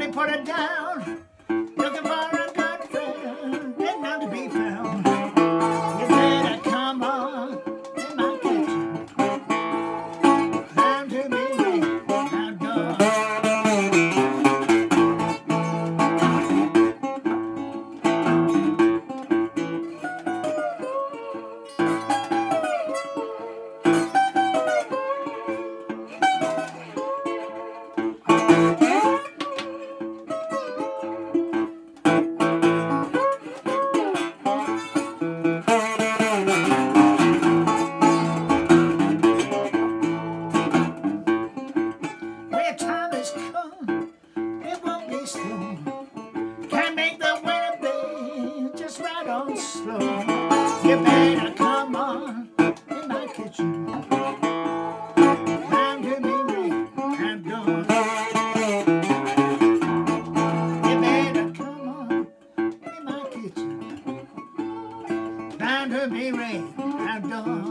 put it down, looking for a good friend, and none to be found. You better come on in my kitchen, time to be late outdoors. Time has come, it won't be slow. Can't make the winter be just right on slow. You better come on in my kitchen, time to be late outdoors. You better come on in my kitchen, time to be late outdoors.